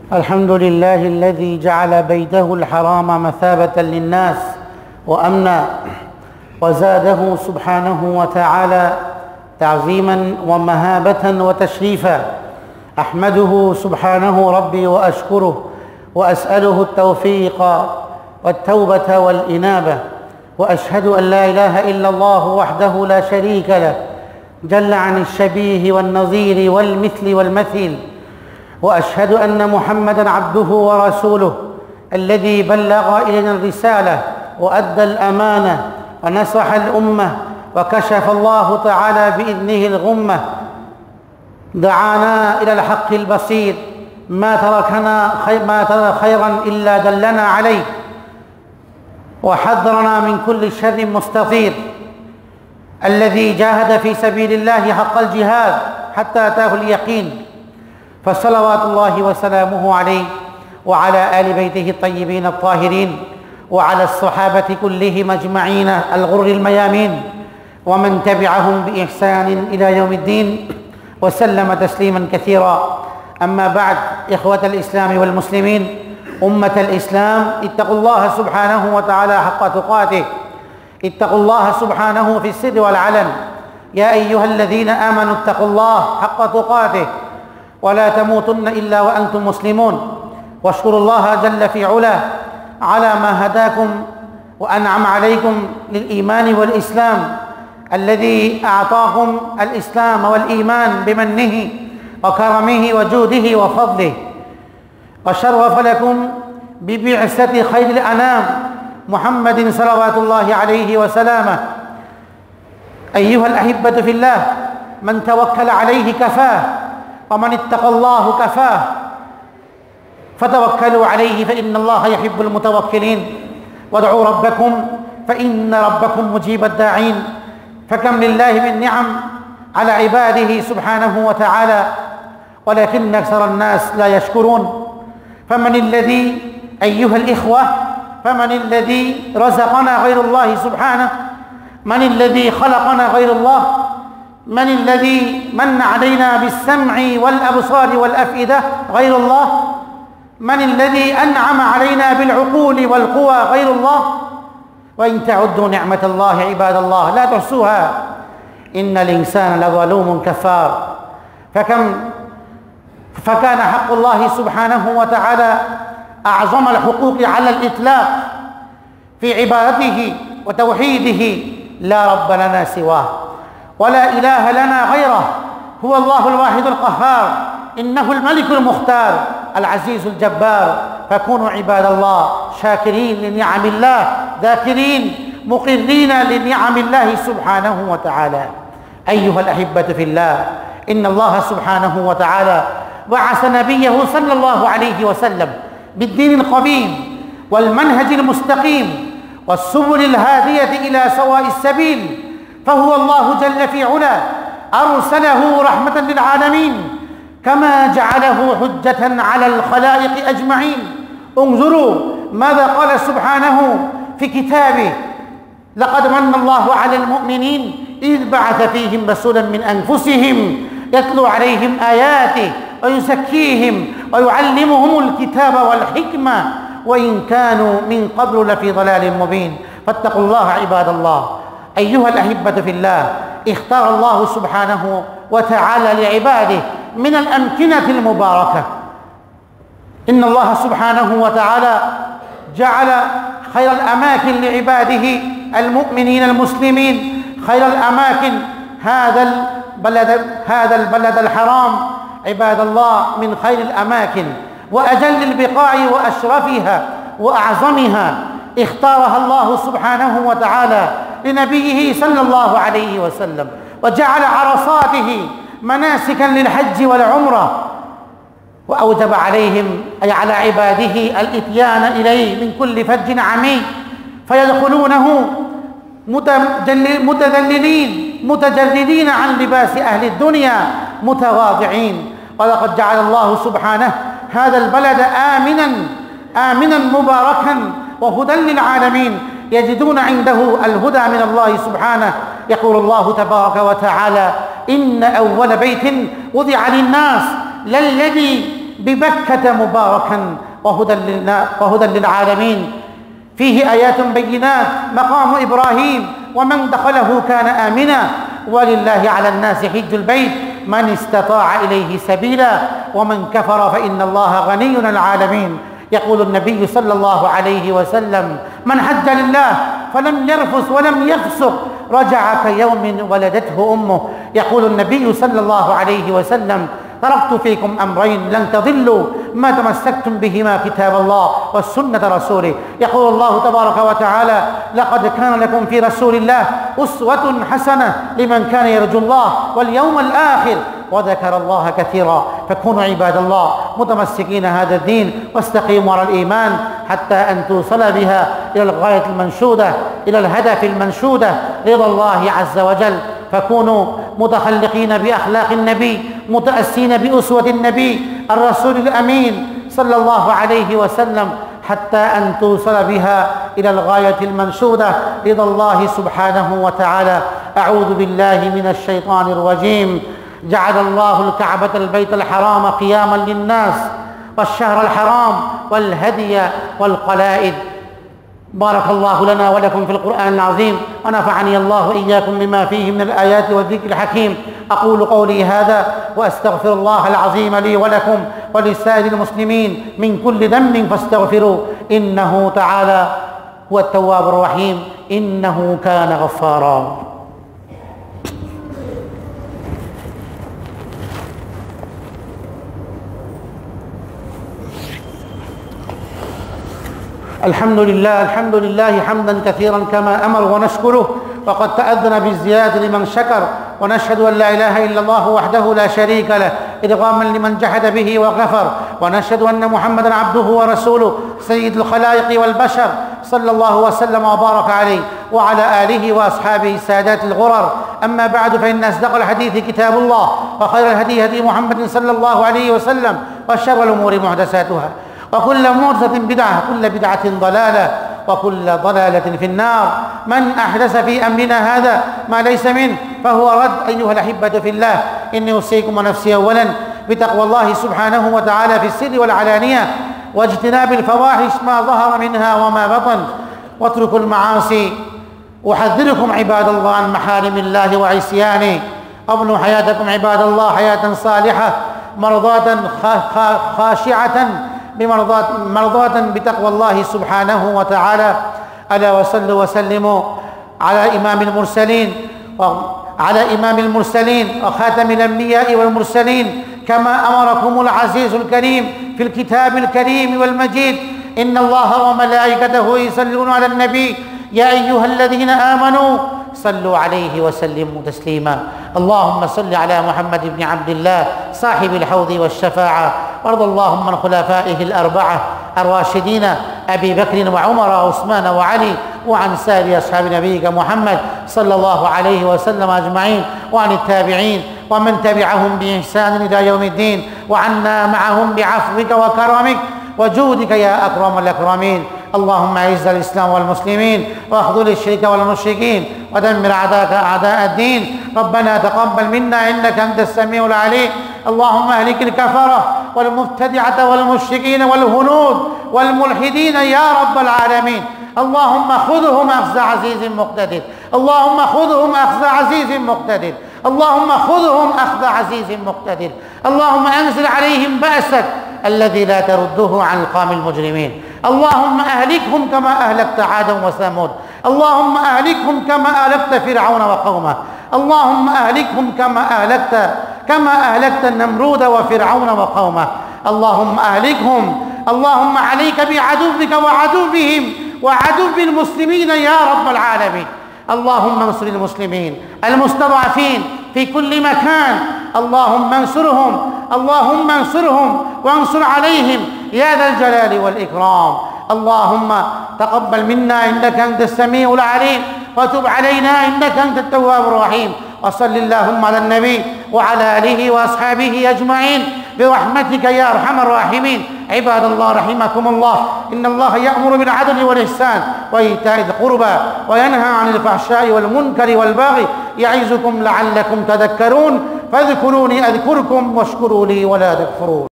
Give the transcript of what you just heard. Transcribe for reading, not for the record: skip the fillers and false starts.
الحمد لله الذي جعل بيته الحرام مثابة للناس وأمنا، وزاده سبحانه وتعالى تعظيما ومهابة وتشريفا. أحمده سبحانه ربي وأشكره وأسأله التوفيق والتوبة والإنابة، وأشهد أن لا إله إلا الله وحده لا شريك له جل عن الشبيه والنظير والمثل والمثيل، وأشهد أن محمدًا عبده ورسوله الذي بلغ إلينا الرسالة وأدى الأمانة ونصح الأمة وكشف الله تعالى بإذنه الغمة، دعانا إلى الحق البصير، ما ترك خيرا إلا دلنا عليه، وحذرنا من كل شر مستطير، الذي جاهد في سبيل الله حق الجهاد حتى أتاه اليقين، فصلوات الله وسلامه عليه وعلى آل بيته الطيبين الطاهرين، وعلى الصحابة كلهم أجمعين الغر الميامين، ومن تبعهم بإحسان إلى يوم الدين، وسلم تسليما كثيرا. أما بعد، إخوة الإسلام والمسلمين، أمة الإسلام، اتقوا الله سبحانه وتعالى حق تقاته، اتقوا الله سبحانه في السر والعلن. يا أيها الذين آمنوا اتقوا الله حق تقاته ولا تموتن إلا وأنتم مسلمون، واشكروا الله جل في علاه على ما هداكم وأنعم عليكم للإيمان والإسلام، الذي أعطاكم الإسلام والإيمان بمنه وكرمه وجوده وفضله، وشرف لكم ببعثة خير الأنام محمد صلوات الله عليه وسلامه. أيها الأحبة في الله، من توكل عليه كفاه، ومن اتقى الله كفاه، فتوكلوا عليه فإن الله يحب المتوكلين، وادعوا ربكم فإن ربكم مجيب الداعين. فكم لله من نعم على عباده سبحانه وتعالى، ولكن أكثر الناس لا يشكرون. فمن الذي أيها الإخوة، فمن الذي رزقنا غير الله سبحانه؟ من الذي خلقنا غير الله؟ من الذي من علينا بالسمع والأبصار والأفئدة غير الله؟ من الذي أنعم علينا بالعقول والقوى غير الله؟ وإن تعدوا نعمة الله عباد الله لا تحصوها، إن الإنسان لظلوم كفار. فكان حق الله سبحانه وتعالى أعظم الحقوق على الإطلاق في عبادته وتوحيده. لا رب لنا سواه ولا إله لنا غيره، هو الله الواحد القهار، إنه الملك المختار العزيز الجبار. فكونوا عباد الله شاكرين لنعم الله، ذاكرين مقرين لنعم الله سبحانه وتعالى. أيها الأحبة في الله، إن الله سبحانه وتعالى بعث نبيه صلى الله عليه وسلم بالدين القويم والمنهج المستقيم والسبل الهادية إلى سواء السبيل، فهو الله جل في علاه أرسله رحمة للعالمين، كما جعله حجة على الخلائق أجمعين. انظروا ماذا قال سبحانه في كتابه: لقد من الله على المؤمنين إذ بعث فيهم رسولا من أنفسهم يتلو عليهم آياته ويزكيهم ويعلمهم الكتاب والحكمة وإن كانوا من قبل لفي ضلال مبين. فاتقوا الله عباد الله. أيها الأحبة في الله، اختار الله سبحانه وتعالى لعباده من الأمكنة المباركة. إن الله سبحانه وتعالى جعل خير الأماكن لعباده المؤمنين المسلمين، خير الأماكن هذا البلد الحرام عباد الله، من خير الأماكن وأجل البقاع وأشرفها وأعظمها. اختارها الله سبحانه وتعالى لنبيه صلى الله عليه وسلم، وجعل عرصاته مناسكا للحج والعمرة، وأوجب عليهم أي على عباده الإتيان إليه من كل فج عميق، فيدخلونه متذللين متجردين عن لباس أهل الدنيا متواضعين. ولقد جعل الله سبحانه هذا البلد آمنا مباركا وهدى للعالمين، يجدون عنده الهدى من الله سبحانه. يقول الله تبارك وتعالى: إن أول بيت وضع للناس للذي ببكة مباركا وهدى للعالمين، فيه آيات بينات مقام إبراهيم ومن دخله كان آمنا، ولله على الناس حج البيت من استطاع إليه سبيلا ومن كفر فإن الله غني عن العالمين. يقول النبي صلى الله عليه وسلم: من حج لله فلم يرفث ولم يفسق رجع كيوم ولدته أمه. يقول النبي صلى الله عليه وسلم: تركت فيكم أمرين لن تضلوا ما تمسكتم بهما، كتاب الله والسنة رسوله. يقول الله تبارك وتعالى: لقد كان لكم في رسول الله أسوة حسنة لمن كان يرجو الله واليوم الآخر وذكر الله كثيرا. فكونوا عباد الله متمسكين هذا الدين واستقيموا على الإيمان حتى أن توصل بها إلى الغاية المنشودة، إلى الهدف المنشودة، رضا الله عز وجل. فكونوا متخلقين بأخلاق النبي، متأسين بأسوة النبي الرسول الأمين صلى الله عليه وسلم، حتى أن توصل بها إلى الغاية المنشودة، رضا الله سبحانه وتعالى. أعوذ بالله من الشيطان الرجيم. جعل الله الكعبة البيت الحرام قياما للناس والشهر الحرام والهدي والقلائد. بارك الله لنا ولكم في القرآن العظيم، ونفعني الله وإياكم بما فيه من الآيات والذكر الحكيم. أقول قولي هذا وأستغفر الله العظيم لي ولكم ولسائر المسلمين من كل ذنب فاستغفروه، إنه تعالى هو التواب الرحيم، إنه كان غفارا. الحمد لله حمدا كثيرا كما أمر ونشكره، وقد تأذن بالزيادة لمن شكر، ونشهد أن لا إله إلا الله وحده لا شريك له إدغاما لمن جحد به وكفر، ونشهد أن محمدا عبده ورسوله سيد الخلائق والبشر صلى الله وسلم وبارك عليه وعلى آله وأصحابه السادات الغرر. أما بعد، فإن أصدق الحديث كتاب الله، وخير الهدي هدي محمد صلى الله عليه وسلم، وشر الأمور محدثاتها، وكل محدثة بدعة، وكل بدعة ضلالة، وكل ضلالة في النار. من أحدث في أمرنا هذا ما ليس منه فهو رد. أيها الأحبة في الله، إني أوصيكم ونفسي أولا بتقوى الله سبحانه وتعالى في السر والعلانية، واجتناب الفواحش ما ظهر منها وما بطن، واتركوا المعاصي. أحذركم عباد الله عن محارم الله وعصيانه. أبنوا حياتكم عباد الله حياة صالحة مرضاة خاشعة مرضاة بتقوى الله سبحانه وتعالى. ألا وصلوا وسلموا على إمام المرسلين وخاتم الأنبياء والمرسلين، كما أمركم العزيز الكريم في الكتاب الكريم والمجيد: إن الله وملائكته يصلون على النبي يا أيها الذين آمنوا صلوا عليه وسلموا تسليما. اللهم صل على محمد بن عبد الله صاحب الحوض والشفاعة، وارض اللهم عن خلفائه الأربعة الراشدين أبي بكر وعمر وعثمان وعلي، وعن سائر أصحاب نبيك محمد صلى الله عليه وسلم أجمعين، وعن التابعين ومن تبعهم بإحسان إلى يوم الدين، وعنا معهم بعفوك وكرمك وجودك يا أكرم الأكرمين. اللهم أعز الإسلام والمسلمين، واخذل الشرك والمشركين، ودمر أعداءك أعداء الدين. ربنا تقبل منا إنك أنت السميع العليم. اللهم اهلك الكفرة والمبتدعة والمشركين والهنود والملحدين يا رب العالمين. اللهم خذهم أخذ عزيز مقتدر، اللهم خذهم أخذ عزيز مقتدر، اللهم خذهم أخذ عزيز مقتدر. اللهم أنزل عليهم بأسك الذي لا ترده عن القوم المجرمين. اللهم أهلكهم كما أهلكت عادا وثمود. اللهم أهلكهم كما أهلكت فرعون وقومه. اللهم أهلكهم كما أهلكت النمرود وفرعون وقومه. اللهم أهلكهم. اللهم عليك بعدوك وعدوهم وعدو المسلمين يا رب العالمين. اللهم انصر المسلمين المستضعفين في كل مكان. اللهم انصرهم، اللهم انصرهم وانصر عليهم يا ذا الجلال والإكرام. اللهم تقبل منا إنك أنت السميع العليم، وتب علينا إنك أنت التواب الرحيم. وصل اللهم على النبي وعلى آله وأصحابه أجمعين برحمتك يا أرحم الراحمين. عباد الله رحمكم الله، إن الله يأمر بالعدل والإحسان وإيتاء ذي القربى وينهى عن الفحشاء والمنكر والبغي، يعظكم لعلكم تذكرون. فاذكروني أذكركم واشكروا لي ولا تكفرون.